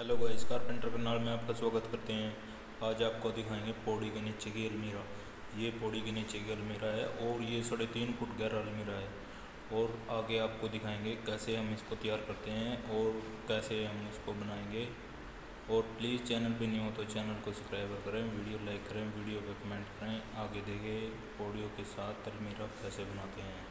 Hello guys, carpenter Karnal में आपका स्वागत करते हैं। आज आपको दिखाएंगे पौड़ी के नीचे की अलमीरा। ये पौड़ी के नीचे की अलमीरा है और ये 3.5 फुट गहरा अलमीरा है। और आगे आपको दिखाएंगे कैसे हम इसको तैयार करते हैं और कैसे हम इसको बनाएंगे। और प्लीज़ चैनल पे नहीं हो तो चैनल को सब्सक्राइब करें, वीडियो लाइक करें, वीडियो पे कमेंट करें। आगे देखें पौड़ियों के साथ अलमीरा कैसे बनाते हैं।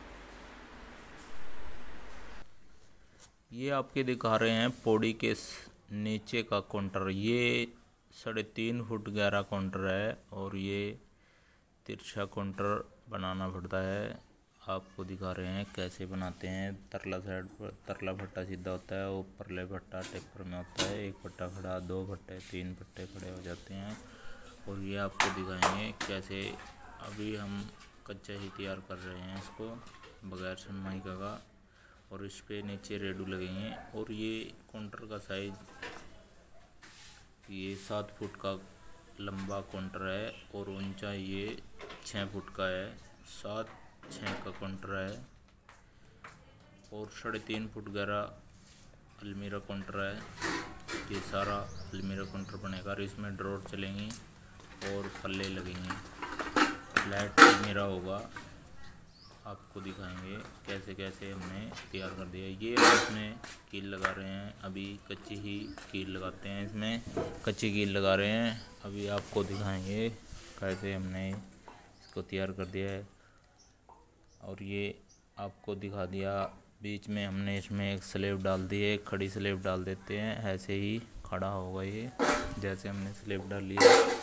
ये आपके दिखा रहे हैं पौड़ी के नीचे का काउंटर। ये 3.5 फुट गहरा काउंटर है और ये तिरछा काउंटर बनाना पड़ता है। आपको दिखा रहे हैं कैसे बनाते हैं। तरला साइड पर तरला भट्टा सीधा होता है, ऊपरले भट्टा टेपर में होता है। एक भट्टा खड़ा, 2 भट्टे, 3 भट्टे खड़े हो जाते हैं। और ये आपको दिखाएंगे कैसे। अभी हम कच्चा ही तैयार कर रहे हैं इसको बगैर सनमाइका का। और इस पे नीचे रेडू लगेंगे। और ये काउंटर का साइज ये 7 फुट का लंबा काउंटर है और ऊंचाई ये 6 फुट का है। 7-6 का काउंटर है और 3.5 फुट गहरा अलमीरा काउंटर है। ये सारा अलमीरा काउंटर बनेगा और इसमें ड्रॉर चलेंगी और पल्ले लगेंगे। फ्लैट अलमीरा होगा। आपको दिखाएंगे कैसे कैसे हमने तैयार कर दिया। ये इसमें कील लगा रहे हैं। अभी कच्ची ही कील लगाते हैं, इसमें कच्ची कील लगा रहे हैं। अभी आपको दिखाएंगे कैसे हमने इसको तैयार कर दिया है। और ये आपको दिखा दिया। बीच में हमने इसमें एक स्लेब डाल दी है, एक खड़ी स्लेब डाल देते हैं। ऐसे ही खड़ा होगा ये, जैसे हमने स्लेब डाल लिया।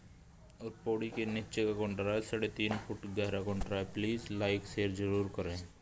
और पौड़ी के नीचे का काउंटर है, 3.5 फुट गहरा काउंटर है। प्लीज़ लाइक शेयर ज़रूर करें।